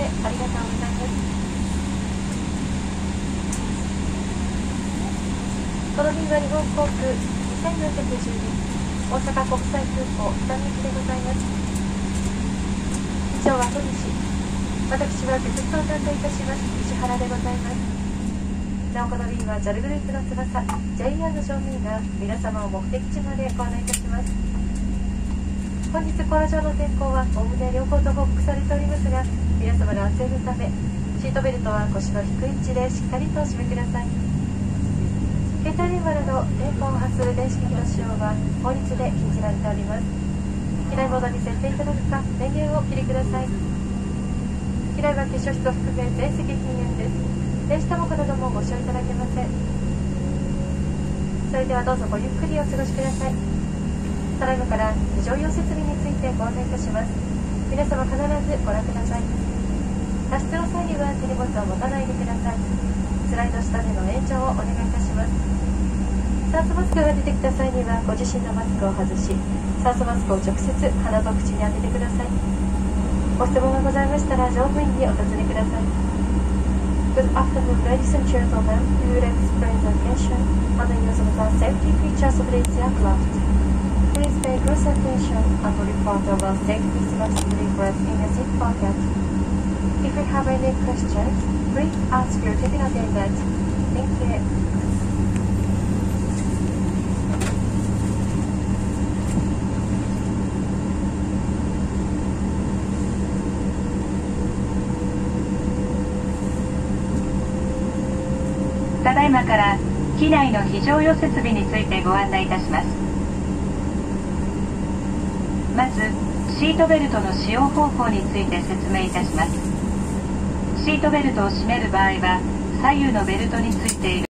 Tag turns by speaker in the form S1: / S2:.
S1: ありがとうございます。この便は日本航空2412大阪国際空港北の行きでございます。以上は小西、私は客室を担当いたします石原でございます。なおこの便は JAL グループの翼 JR の乗務員が皆様を目的地までご案内いたします。本日航路上の天候はおおむね良好と報告されておりますが、皆様の安全のためシートベルトは腰の低い位置でしっかりとお締めください。携帯電話など電波を発する電子機器の使用は法律で禁じられております。機内モードに設定いただくか電源をお切りください。機内は化粧室を含め全席禁煙です。電子タバコなどもご使用いただけません。それではどうぞごゆっくりお過ごしください。ただいまから非常用設備についてご案内いたします。皆様必ずご覧ください。脱出の際には手荷物を持たないでください。スライド下での延長をお願いいたします。酸素マスクが出てきた際にはご自身のマスクを外し、酸素マスクを直接鼻と口に当ててください。ご質問がございましたら乗務員にお尋ねください。Good afternoon, ladies and gentlemen. We would explain the attention on the use of the safety features of this aircraft. Please pay close attention and report of our safety safety leaflet in the seat pocket. If you have any questions, please ask your ticket attendant. Thank you.
S2: ただいまから機内の非常用設備についてご案内いたします。まずシートベルトの使用方法について説明いたします。シートベルトを締める場合は左右のベルトについている